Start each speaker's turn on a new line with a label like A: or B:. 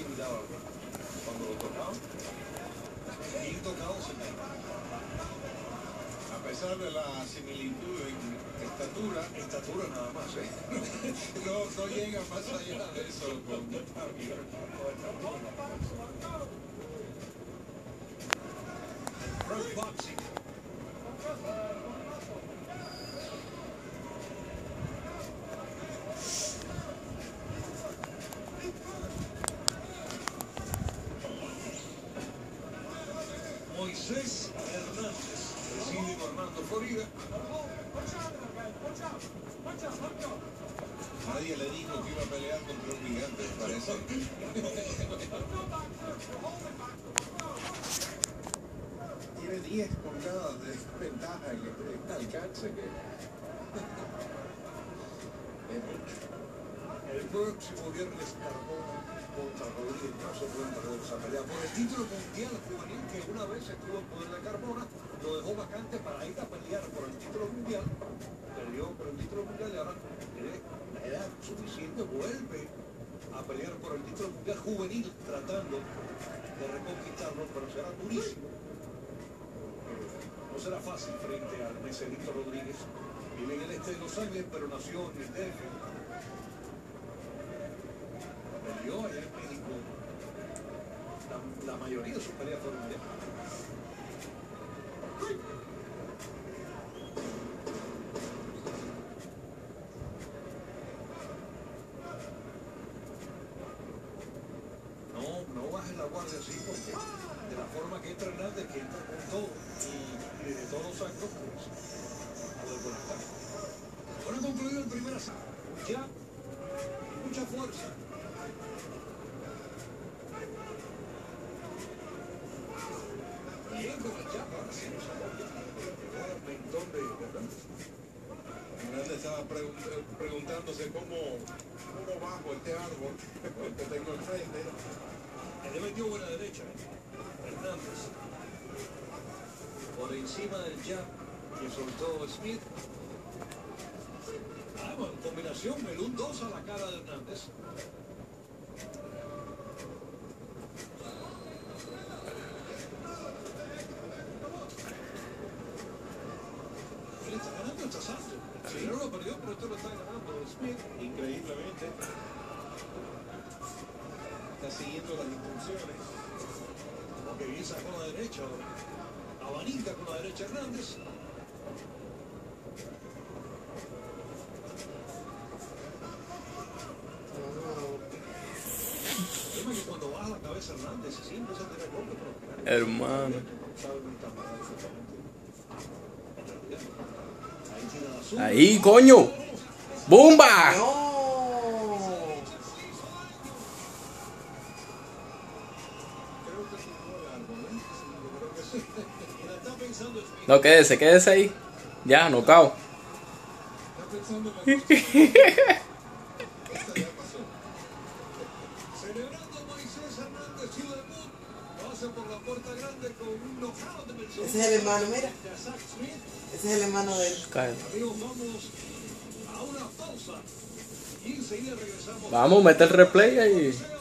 A: similar cuando lo tocaban. Bien tocado se cae.
B: A pesar de la similitud en
A: Estatura nada más, ¿eh?
B: no llega más allá de eso con Javier.
A: First boxing. Moisés Hernández, recibe Armando Florida.
B: Nadie le dijo que iba a pelear contra un gigante, parece. Tiene 10 pulgadas de ventaja en el alcance que es mucho.
A: El próximo viernes Carbona contra Rodríguez no se puede perder esa pelea por el título mundial juvenil que una vez estuvo en poder de Carbona, lo dejó vacante para ir a pelear por el título mundial, perdió por el título mundial y ahora tiene la edad suficiente, vuelve a pelear por el título mundial juvenil tratando de reconquistarlo, pero será durísimo. No será fácil frente al Meserito Rodríguez. Vive en el este de Los Ángeles, pero nació en el DF. Peleó allá en México. La mayoría de sus peleas fueron allá. No bajes la guardia así porque de la forma que entra Hernández, que entra con todo y de todos los actos, pues a ver buenas tardes. Bueno, concluido el primer asalto. Ya, mucha fuerza. Bien con el jab, ahora sí nos sacó el mentón de Hernández.
B: Hernández estaba preguntándose cómo bajo este árbol que tengo enfrente.
A: Le metió buena derecha, Hernández. Por encima del jab que soltó Smith. Bueno, en combinación, Melún 2 a la cara de Hernández. Él está ganando este asalto. El primero lo perdió, pero esto lo está ganando Smith.
B: Increíblemente. Está siguiendo las instrucciones.
A: Porque bien sacó la derecha. Abanica con la derecha Hernández. El tema es que cuando baja la cabeza Hernández siempre se tira el golpe, pero
C: Hermano. Ahí, coño. ¡Bumba! No, quédese ahí. Ya, nocao.
A: Celebrando Moisés Hernández su debut, pasa por la puerta grande con un knockout de Melson.
D: Ese es el hermano, mira. Ese es el hermano de él.
A: Amigos, vamos a una pausa y enseguida regresamos.
C: Vamos, mete el replay ahí.